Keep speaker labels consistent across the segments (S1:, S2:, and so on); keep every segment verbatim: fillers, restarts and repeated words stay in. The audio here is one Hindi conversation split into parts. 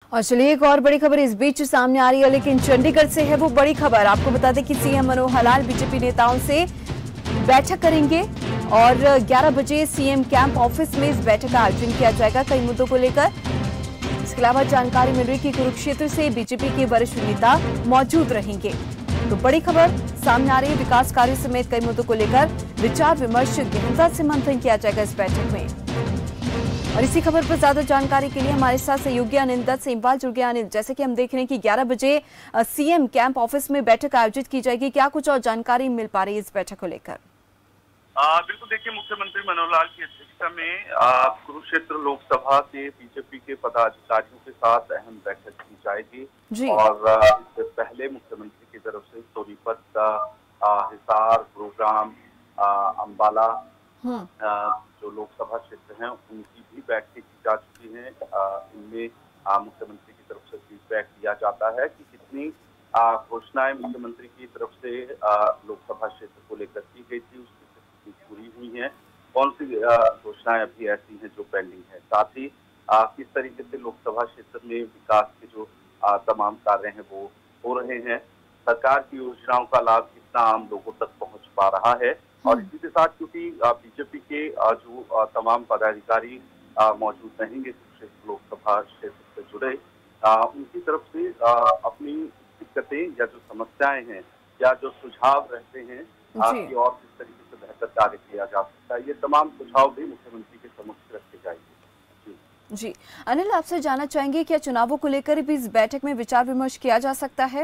S1: और चलिए एक और बड़ी खबर इस बीच सामने आ रही है, लेकिन चंडीगढ़ से है वो बड़ी खबर। आपको बता दें कि सीएम मनोहर लाल बीजेपी नेताओं से बैठक करेंगे और ग्यारह बजे सीएम कैंप ऑफिस में इस बैठक का आयोजन किया जाएगा कई मुद्दों को लेकर। इसके अलावा जानकारी मिल रही कि कुरुक्षेत्र से बीजेपी के वरिष्ठ नेता मौजूद रहेंगे। तो बड़ी खबर सामने आ रही है, विकास कार्यों समेत कई मुद्दों को लेकर विचार विमर्श गहनता से मंथन किया जाएगा इस बैठक में। और इसी खबर पर ज्यादा जानकारी के लिए हमारे साथ सहयोगी अनिल दत्त से इम्फाल जुड़ गया। अनिल, जैसे कि हम देख रहे हैं कि ग्यारह बजे सीएम कैंप ऑफिस में बैठक आयोजित की जाएगी, क्या कुछ और जानकारी मिल पा रही है इस बैठक को लेकर?
S2: बिल्कुल, देखिए मुख्यमंत्री मनोहर लाल की अध्यक्षता में कुरुक्षेत्र लोकसभा के बीजेपी के पदाधिकारियों के साथ अहम बैठक की जाएगी। और इससे पहले मुख्यमंत्री की तरफ से सोनीपत, हिसार, गुरुग्राम, अंबाला जो लोकसभा क्षेत्र हैं उनकी भी बैठकें की जा चुकी हैं। इनमें मुख्यमंत्री की तरफ से फीडबैक दिया जाता है कि कितनी घोषणाएं मुख्यमंत्री की तरफ से लोकसभा क्षेत्र को लेकर की गई थी, उसकी कितनी पूरी हुई हैं, कौन सी घोषणाएं अभी ऐसी हैं जो पेंडिंग है, साथ ही किस तरीके से लोकसभा क्षेत्र में विकास के जो तमाम कार्य हैं वो हो रहे हैं, सरकार की योजनाओं का लाभ कितना आम लोगों तक पहुंच पा रहा है। और इसी के साथ क्योंकि बीजेपी के जो तमाम पदाधिकारी मौजूद रहेंगे कुरुक्षेत्र लोकसभा क्षेत्र से जुड़े, उनकी तरफ से अपनी दिक्कतें या जो समस्याएं हैं या जो सुझाव रहते हैं कि और किस तरीके से बेहतर कार्य किया जा सकता है, ये तमाम सुझाव भी मुख्यमंत्री के समक्ष रखे जाएंगे। जी
S1: जी अनिल, आपसे जानना चाहेंगे क्या चुनावों को लेकर भी इस बैठक में विचार विमर्श किया जा सकता है?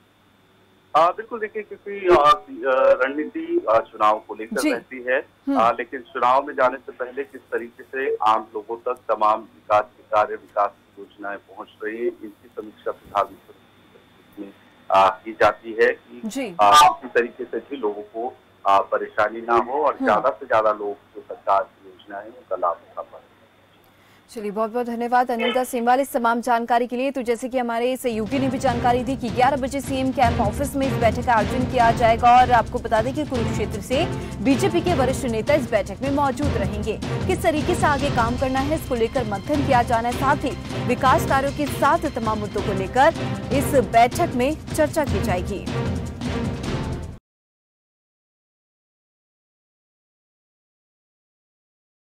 S2: आ, बिल्कुल, देखिए क्योंकि रणनीति चुनाव को लेकर रहती है, आ, लेकिन चुनाव में जाने से पहले किस तरीके से आम लोगों तक तमाम विकास के कार्य, विकास की योजनाएं पहुंच रही है, इनकी समीक्षा फिलहाल में की जाती है कि किसी तरीके से भी लोगों को आ, परेशानी ना हो और ज्यादा से ज्यादा लोग जो सरकार की योजनाएं उनका लाभ उठा पाए।
S1: चलिए, बहुत बहुत धन्यवाद अनिल दत्त सेमवाल इस तमाम जानकारी के लिए। तो जैसे कि हमारे सहयोगी ने भी जानकारी दी कि ग्यारह बजे सीएम कैंप ऑफिस में इस बैठक का आयोजन किया जाएगा और आपको बता दें कि कुरुक्षेत्र से बीजेपी के वरिष्ठ नेता इस बैठक में मौजूद रहेंगे। किस तरीके से आगे काम करना है इसको लेकर मंथन किया जाना है, साथ ही विकास कार्यों के साथ तमाम मुद्दों को लेकर इस बैठक में चर्चा की जाएगी।